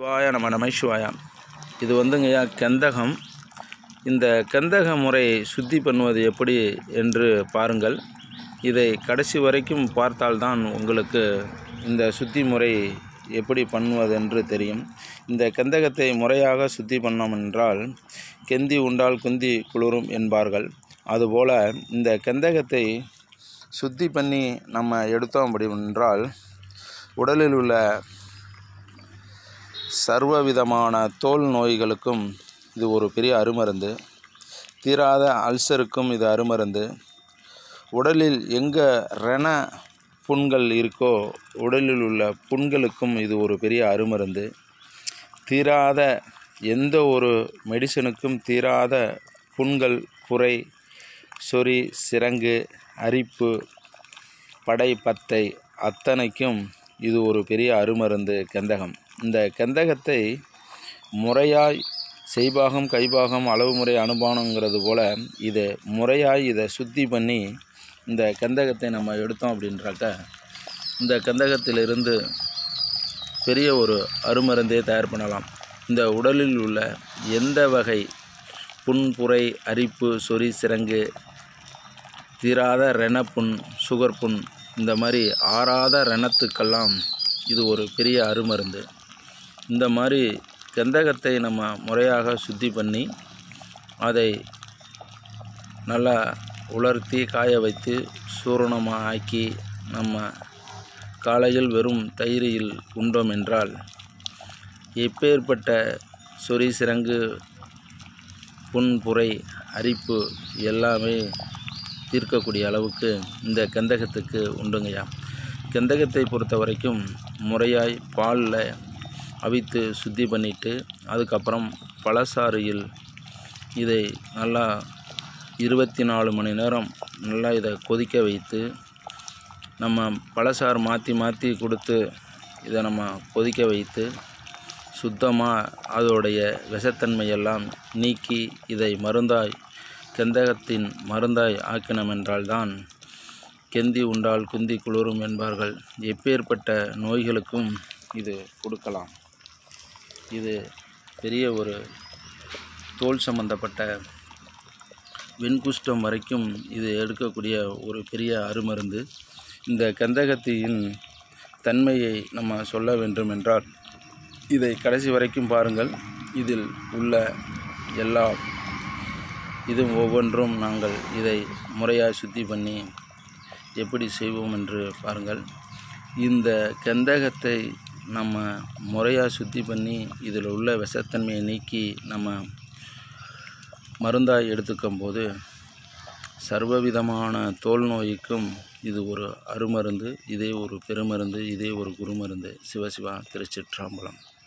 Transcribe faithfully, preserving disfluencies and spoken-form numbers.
சிவாய நம நம சிவாயா. இது வந்துங்கய்யா கந்தகம். இந்த கந்தக முறையை சுத்தி பண்ணுவது எப்படி என்று பாருங்கள். இதை கடைசி வரைக்கும் பார்த்தால்தான் உங்களுக்கு இந்த சுத்தி முறை எப்படி பண்ணுவதென்று தெரியும். இந்த கந்தகத்தை முறையாக சுத்தி பண்ணோம் என்றால் கெந்தி உண்டால் குந்தி குளிரும் என்பார்கள். அதுபோல் இந்த கந்தகத்தை சுத்தி பண்ணி நம்ம எடுத்தோம் அப்படி என்றால் உடலில் உள்ள சர்வ விதமான தோல் நோய்களுக்கும் இது ஒரு பெரிய அருமருந்து. தீராத அல்சருக்கும் இது அருமருந்து. உடலில் எங்கே ரண புண்கள் இருக்கோ உடலில் உள்ள புண்களுக்கும் இது ஒரு பெரிய அருமருந்து. தீராத எந்த ஒரு மெடிசனுக்கும் தீராத புண்கள், புரை, சொறி, சிரங்கு, அரிப்பு, படை, பத்தை அத்தனைக்கும் இது ஒரு பெரிய அருமருந்து கந்தகம். இந்த கந்தகத்தை முறையாய் செய்பாகம், கைபாகம், அளவு முறை, அனுபானங்கிறது போல் இது முறையாய் இதை சுத்தி பண்ணி இந்த கந்தகத்தை நம்ம எடுத்தோம் அப்படின்றாக்க இந்த கந்தகத்திலிருந்து பெரிய ஒரு அருமருந்தே தயார் பண்ணலாம். இந்த உடலில் உள்ள எந்த வகை புண், புரை, அரிப்பு, சொறி, சிரங்கு, தீராத ரணப்புண், சுகர் புண், இந்த மாதிரி ஆறாத ரணத்துக்கெல்லாம் இது ஒரு பெரிய அருமருந்து. இந்த மாதிரி கந்தகத்தை நம்ம முறையாக சுத்தி பண்ணி அதை நல்லா உலர்த்தி காய வைத்து சூரணமாக ஆக்கி நம்ம காலையில் வெறும் தயிரில் உண்டோம் என்றால் எப்பேற்பட்ட சொறி, சிரங்கு, புண், புரை, அரிப்பு எல்லாமே தீர்க்கக்கூடிய அளவுக்கு இந்த கந்தகத்துக்கு உண்டுங்கய்யா. கந்தகத்தை பொறுத்த வரைக்கும் முறையாய் பாலில் அவித்து சுத்தி பண்ணிவிட்டு அதுக்கப்புறம் பழசாறியில் இதை நல்லா இருபத்தி நாலு மணி நேரம் நல்லா இதை கொதிக்க வைத்து நம்ம பழசாறு மாற்றி மாற்றி கொடுத்து இதை நம்ம கொதிக்க வைத்து சுத்தமாக அதோடைய விஷத்தன்மையெல்லாம் நீக்கி இதை மருந்தாய் கந்தகத்தின் மருந்தாய் ஆக்கினோம் என்றால்தான் கெந்தி உண்டால் குந்தி குளிரும் என்பார்கள். எப்பேற்பட்ட நோய்களுக்கும் இது கொடுக்கலாம். இது பெரிய ஒரு தோல் சம்பந்தப்பட்ட வெண்குஷ்டம் வரைக்கும் இது எடுக்கக்கூடிய ஒரு பெரிய அருமருந்து. இந்த கந்தகத்தின் தன்மையை நம்ம சொல்ல வேண்டும் என்றால் இதை கடைசி வரைக்கும் பாருங்கள். இதில் உள்ள எல்லா இது ஒவ்வொன்றும் நாங்கள் இதை முறையாக சுத்தி பண்ணி எப்படி செய்வோம் என்று பாருங்கள். இந்த கந்தகத்தை நம்ம முறையாக சுத்தி பண்ணி இதில் உள்ள விஷத்தன்மையை நீக்கி நம்ம மருந்தாய் எடுத்துக்கும் போது சர்வவிதமான தோல் நோய்க்கும் இது ஒரு அருமருந்து. இதே ஒரு பெருமருந்து. இதே ஒரு குருமருந்து. சிவசிவா. திருச்சிற்றம்பலம்.